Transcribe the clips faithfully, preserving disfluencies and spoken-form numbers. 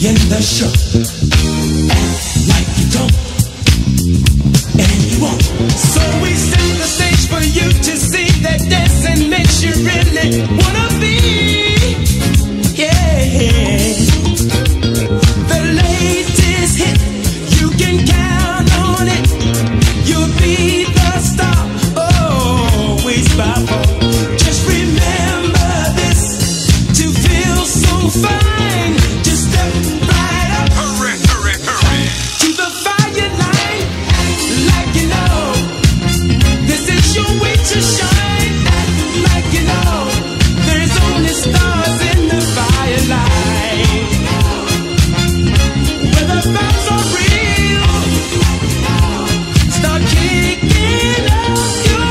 in the show. Act like you don't, and you won't. So we set the stage for you to see that dancing makes you really wanna be. Yeah. The latest hit, you can count on it. You'll be the star, always by phone. Just remember this, to feel so fine, just step right up. Hurry, hurry, hurry. To the fire line, like you know, this is your way to shine. Like you know, there's only stars in the fire line. Where the vibes are real, start kicking up your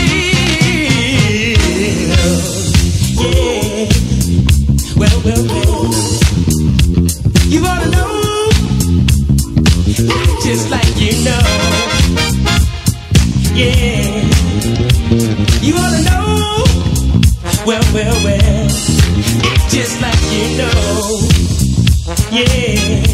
heels. Yeah. Well, well, well. You ought to know, act just like you know. Yeah. You ought to know, well, well, well. Act just like you know. Yeah.